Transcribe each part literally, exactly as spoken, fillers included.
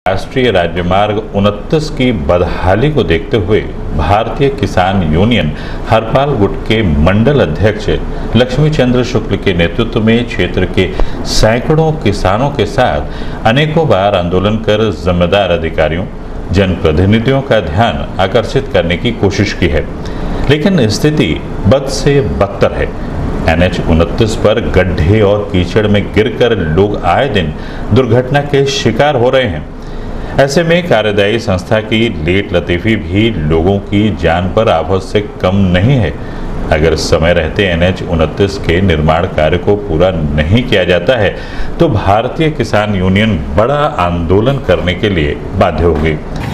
राष्ट्रीय राजमार्ग उनतीस की बदहाली को देखते हुए भारतीय किसान यूनियन हरपाल गुट के मंडल अध्यक्ष लक्ष्मी चंद्र शुक्ल के नेतृत्व में क्षेत्र के सैकड़ों किसानों के साथ अनेकों बार आंदोलन कर जिम्मेदार अधिकारियों जनप्रतिनिधियों का ध्यान आकर्षित करने की कोशिश की है, लेकिन स्थिति बद से बदतर है। एन एच उनतीस पर गड्ढे और कीचड़ में गिरकर लोग आए दिन दुर्घटना के शिकार हो रहे हैं। ऐसे में कार्यदायी संस्था की लेट लतीफी भी लोगों की जान पर आफत से कम नहीं है। अगर समय रहते एन एच उनतीस के निर्माण कार्य को पूरा नहीं किया जाता है तो भारतीय किसान यूनियन बड़ा आंदोलन करने के लिए बाध्य होगी।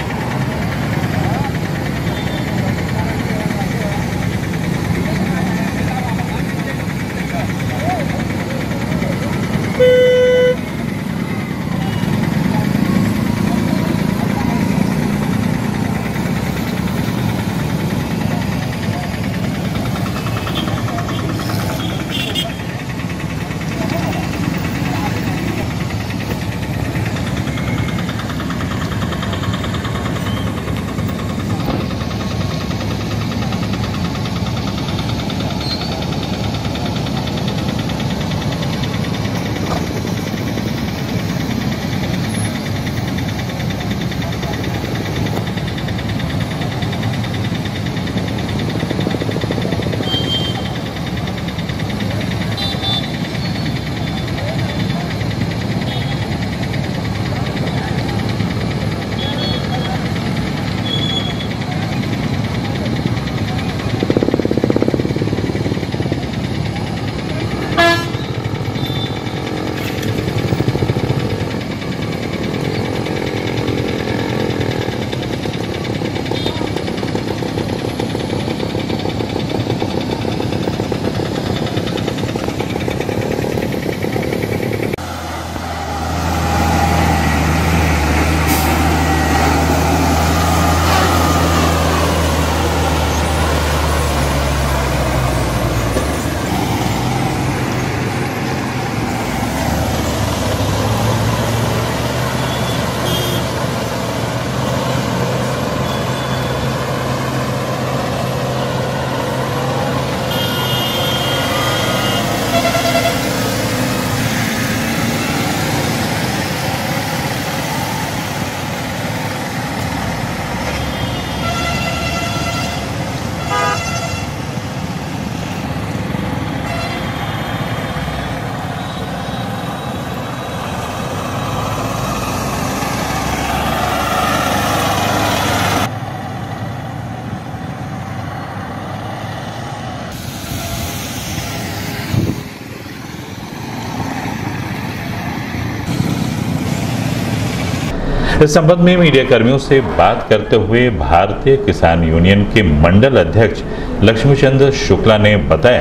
इस संबंध में मीडिया कर्मियों से बात करते हुए भारतीय किसान यूनियन के मंडल अध्यक्ष लक्ष्मीचंद्र शुक्ला ने बताया,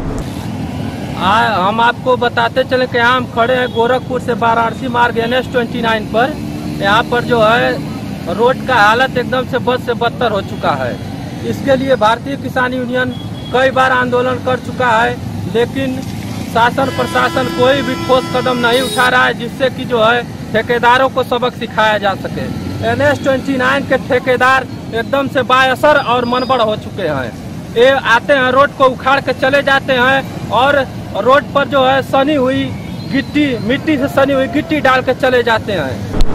आ, हम आपको बताते चले कि यहाँ हम खड़े हैं गोरखपुर से वाराणसी मार्ग एन एच उनतीस पर। यहाँ पर जो है रोड का हालत एकदम से बद से बदतर हो चुका है। इसके लिए भारतीय किसान यूनियन कई बार आंदोलन कर चुका है, लेकिन शासन प्रशासन कोई भी ठोस कदम नहीं उठा रहा है जिससे कि जो है ठेकेदारों को सबक सिखाया जा सके। एन एच उनतीस के ठेकेदार एकदम से बाअसर और मनबड़ हो चुके हैं। ये आते हैं रोड को उखाड़ के चले जाते हैं और रोड पर जो है सनी हुई गिट्टी मिट्टी से सनी हुई गिट्टी डाल के चले जाते हैं।